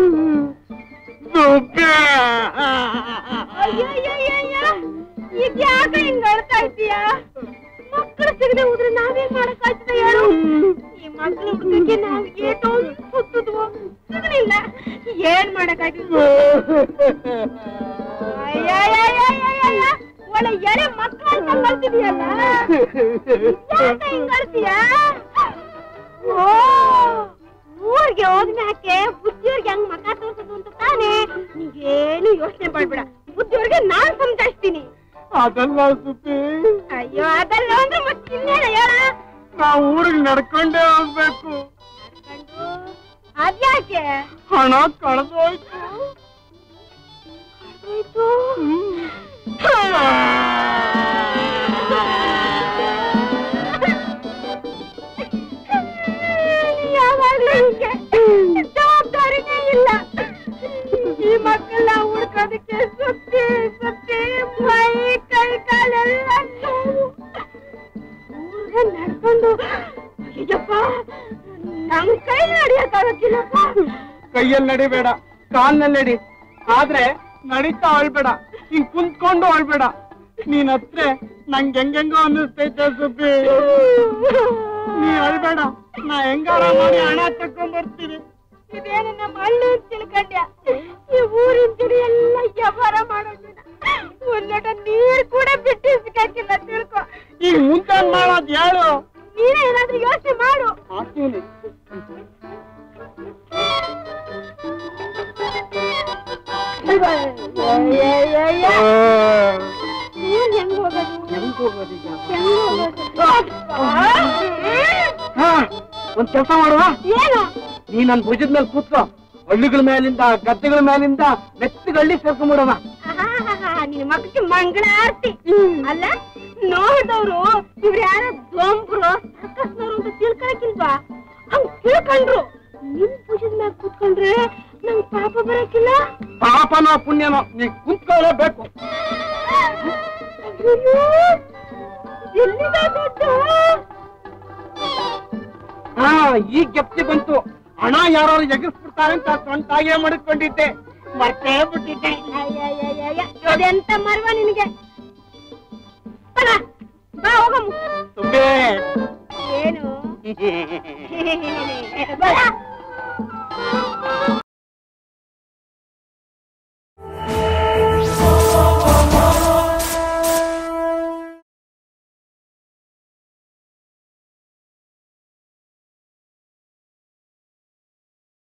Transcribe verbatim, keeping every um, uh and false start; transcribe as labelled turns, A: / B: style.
A: ಇದ್ಯಾಕ ಹಿಂಗ್ ಅಳ್ತಾ ಇದೀಯ? ಮಕ್ಕಳು ಸಿಗದೆ ಹೋದ್ರೆ ನಾವೇನ್ ಮಾಡಕ್ಕಾಗ್ತದೆ ಹೇಳು? ಈ ಮಕ್ಕಳು ಹುಡುಗಕ್ಕೆ ನಾವ್ ಏಟೋ ಸುತ್ತದ್ವು ಸಿಗಲಿಲ್ಲ, ಏನ್ ಮಾಡಕ್ಕಾಗ್ತದೆ? ಒಳ್ಳೆ ಎಳೆ ಮಕ್ಕಳು ಅಂತ ಕಳ್ತಿದೀಯಲ್ಲ, ಯಾಕ ಹಿಂಗ್ ಅಳ್ತೀಯ? ಓ, ಊರ್ಗೆ ಹೋದ್ಮ್ಯಾಕೆ ಬುದ್ಧಿಯವ್ರಿಗೆ ಹೆಂಗ್ ಮಕ್ಕ ತೋರ್ಸೋದು ಅಂತ ತಾನೇ. ನೀವೇನು ಯೋಚನೆ ಮಾಡ್ಬೇಡ, ಬುದ್ಧಿಯವ್ರಿಗೆ ನಾನ್ ಸಮಜಾಯಿಸ್ತೀನಿ.
B: ಅದಲ್ಲ ಸುಬ್ಬಿ.
A: ಅಯ್ಯೋ ಅದಲ್ಲ ಅಂದ್ರೆ ಮತ್ತೆ ಇನ್ನೇನ ಹೇಳ?
B: ನಾವು ಊರಿಗೆ ನಡ್ಕೊಂಡೇ ಹೋಗ್ಬೇಕು.
A: ಅದ್ಯಾಕೆ?
B: ಹಣ ಕಳೆದೋಯ್ತು.
A: ಕಳೆದೋಯ್ತು? ಯಾವಾಗ್ಲೂ ಹೀಗೆ ಜವಾಬ್ದಾರಿನೇ ಇಲ್ಲ. ಈ ಮಕ್ಕಳ ಹುಡ್ಕೋದಕ್ಕೆ ಸುತ್ತಿ ಸುತ್ತಿ ಮೈ ಕೈ ಕಾಲೆಲ್ಲ ನೋವು. ಊರ್ಗೆ ನಡ್ಕೊಂಡು ಅಯ್ಯಪ್ಪ ನಮ್ ಕೈ ನಡಿಯಕ್ಕಾಗಕ್ಕಿಲ್ಲಪ್ಪ.
B: ಕೈಯಲ್ಲಿ ನಡಿಬೇಡ, ಕಾಲ್ನಲ್ಲಿ ನಡಿ. ಆದ್ರೆ ನಡೀತಾ ಅಳ್ಬೇಡ, ಹಿಂಗ್ ಕುಂತ್ಕೊಂಡು ಅಳ್ಬೇಡ. ನೀನ್ ಹತ್ರ ನಂಗೆ ಹೆಂಗೆಂಗೋ ಅನ್ನಿಸ್ತೈತೆ ಸುಬ್ಬಿ. ನೀ ಅಳ್ಬೇಡ, ನಾ ಹೆಂಗಾರ ಮಾಡಿ ಹಣ ತಕೊಂಡ್ ಬರ್ತೀನಿ.
A: ಇದೇನು ನಮ್ಮ ಹಳ್ಳಿ ತಿಳ್ಕೊಂಡ್ಯ? ಈ ಊರಿನ ಜನ ಎಲ್ಲ ವ್ಯವಹಾರ ಮಾಡೋದಿಲ್ಲ, ಒಂದೊಟ ನೀರ್ ಕೂಡ ಬಿಟ್ಟು ಸಿಕ್ಕಾಕಿಲ್ಲ ತಿಳ್ಕೊ.
B: ಈಗ ಮುಂದೆ ಮಾಡೋದ್ ಹೇಳು.
A: ನೀನೇ ಏನಾದ್ರೂ ಯೋಚನೆ ಮಾಡು.
B: ಮಾಡ್ತೀನಿ.
A: ಹೆಂಗ್ ಹೋಗೋದು?
B: ಹೆಂಗ್ ಹೋಗೋದೀಗ?
A: ಹಾ,
B: ಒಂದ್ ಕೆಲಸ ಮಾಡುವ.
A: ಏನು?
B: ನೀ ನನ್ ಭುಜದ ಮೇಲೆ ಕೂತ್ಕೋ. ಹಳ್ಳಿಗಳ ಮೇಲಿಂದ ಗದ್ದೆಗಳ ಮೇಲಿಂದ ಮೆತ್ತಗೆ ಹಳ್ಳಿ ಸೇರ್ಕೊಂಡ್ಬಿಡವ.
A: ನಿನ್ ಮಕ್ಕಳಿಗೆ ಮಂಗಳಾರತಿ ಅಲ್ಲ. ನೋಡಿದವ್ರು ಇವ್ರು ಯಾರ ದೊಂಬ್ರು ಸರ್ಕಸ್ನವ್ರು ಅಂತ ತಿಳ್ಕೊಳಕಿಲ್ವಾ? ಹಂಗ್ ತಿಳ್ಕೊಂಡ್ರು. ನಿನ್ ಭುಜದ ಮ್ಯಾಗ ಕೂತ್ಕೊಂಡ್ರೆ ನಂಗ್ ಪಾಪ ಬರಕಿಲ್ಲ.
B: ಪಾಪನೋ ಪುಣ್ಯನೋ ನೀ ಕುಂತ್ಕೊಳ್ಳೇಬೇಕು.
A: ಎಲ್ಲಿದೆ ದುಡ್ಡು?
B: ಹಾ, ಈಗ ಗೆಪ್ತಿ ಬಂತು. ಹಣ ಯಾರು ಎಗರಿಸ್ಬಿಡ್ತಾರೆ ಅಂತ ಸ್ವಂತಾಗೆ ಮಾಡಿಕೊಂಡಿದ್ದೆ, ಮರ್ತೇ ಬಿಟ್ಟಿದ್ದೆ.
A: ಅದೆಂತ ಮರ್ವ ನಿನಗೆ? ಬಾ ಹೋಗಮ್ಮ.
B: ಸುಬ್ಬೇ
A: ಏನು?